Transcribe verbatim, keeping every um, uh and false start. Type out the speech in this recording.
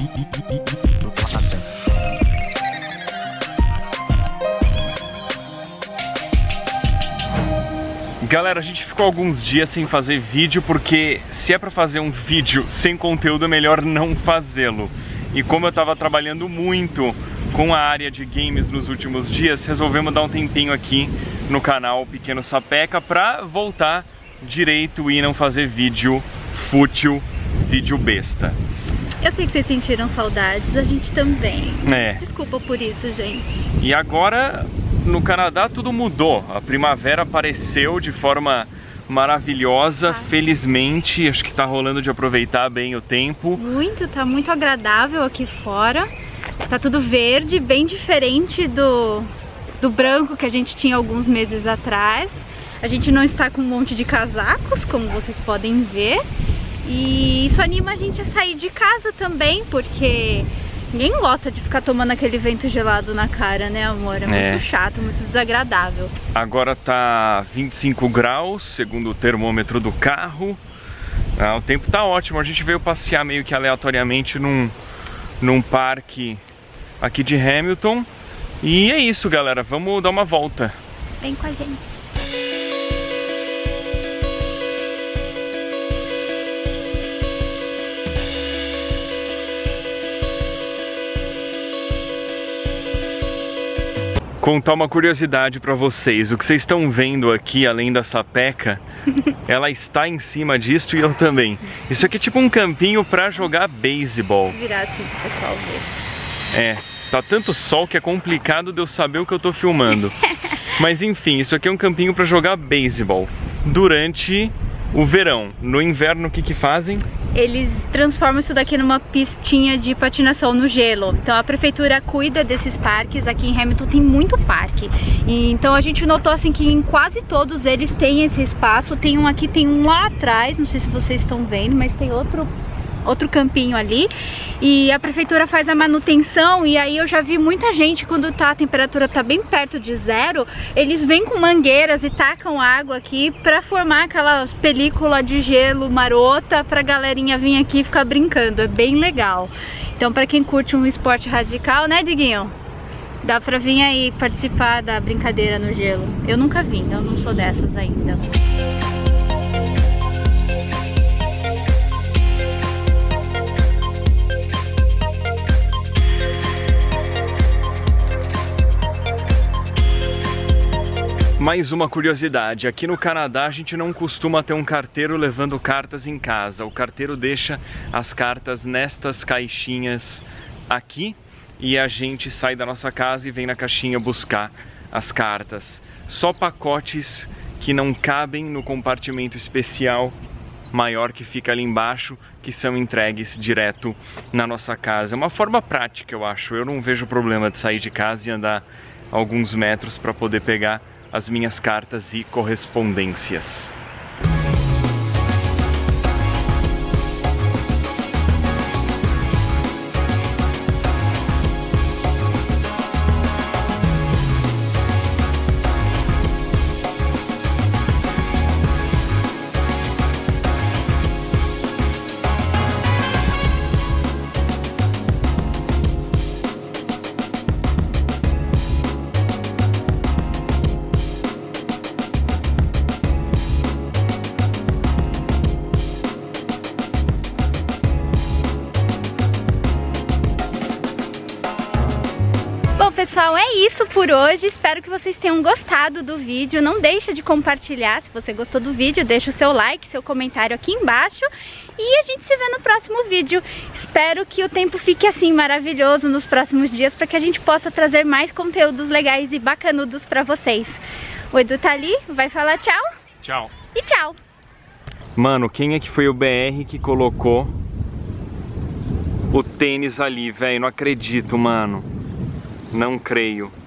Galera, a gente ficou alguns dias sem fazer vídeo porque se é pra fazer um vídeo sem conteúdo é melhor não fazê-lo. E como eu tava trabalhando muito com a área de games nos últimos dias, resolvemos dar um tempinho aqui no canal Pequeno Sapeca pra voltar direito e não fazer vídeo fútil, vídeo besta. Eu sei que vocês sentiram saudades, a gente também. É. Desculpa por isso, gente. E agora, no Canadá tudo mudou. A primavera apareceu de forma maravilhosa, ah. felizmente. Acho que tá rolando de aproveitar bem o tempo. Muito, tá muito agradável aqui fora. Tá tudo verde, bem diferente do, do branco que a gente tinha alguns meses atrás. A gente não está com um monte de casacos, como vocês podem ver. E isso anima a gente a sair de casa também, porque ninguém gosta de ficar tomando aquele vento gelado na cara, né, amor? É muito é. chato, muito desagradável. Agora tá vinte e cinco graus, segundo o termômetro do carro. Ah, o tempo tá ótimo, a gente veio passear meio que aleatoriamente num, num parque aqui de Hamilton. E é isso, galera, vamos dar uma volta. Vem com a gente. Contar uma curiosidade pra vocês. O que vocês estão vendo aqui, além da sapeca, ela está em cima disso e eu também. Isso aqui é tipo um campinho pra jogar beisebol. Vou virar assim pro pessoal ver. É, tá tanto sol que é complicado de eu saber o que eu tô filmando. Mas enfim, isso aqui é um campinho pra jogar beisebol durante o verão. No inverno, o que que fazem? Eles transformam isso daqui numa pistinha de patinação no gelo. Então a prefeitura cuida desses parques. Aqui em Hamilton tem muito parque. E, então a gente notou assim que em quase todos eles tem esse espaço. Tem um aqui, tem um lá atrás, não sei se vocês estão vendo, mas tem outro outro campinho ali, e a prefeitura faz a manutenção. E aí eu já vi muita gente, quando tá, a temperatura tá bem perto de zero, eles vêm com mangueiras e tacam água aqui pra formar aquelas películas de gelo marota pra galerinha vir aqui e ficar brincando. É bem legal. Então pra quem curte um esporte radical, né, Diguinho? Dá pra vir aí participar da brincadeira no gelo. Eu nunca vim, eu não sou dessas ainda. Mais uma curiosidade, aqui no Canadá a gente não costuma ter um carteiro levando cartas em casa. O carteiro deixa as cartas nestas caixinhas aqui e a gente sai da nossa casa e vem na caixinha buscar as cartas. Só pacotes que não cabem no compartimento especial maior que fica ali embaixo, que são entregues direto na nossa casa. É uma forma prática, eu acho. Eu não vejo problema de sair de casa e andar alguns metros para poder pegar as minhas cartas e correspondências. Pessoal, é isso por hoje. Espero que vocês tenham gostado do vídeo. Não deixa de compartilhar. Se você gostou do vídeo, deixa o seu like, seu comentário aqui embaixo. E a gente se vê no próximo vídeo. Espero que o tempo fique assim maravilhoso nos próximos dias, para que a gente possa trazer mais conteúdos legais e bacanudos pra vocês. O Edu tá ali, vai falar tchau. Tchau. E tchau. Mano, quem é que foi o B R que colocou o tênis ali, velho? Não acredito, mano. Não creio.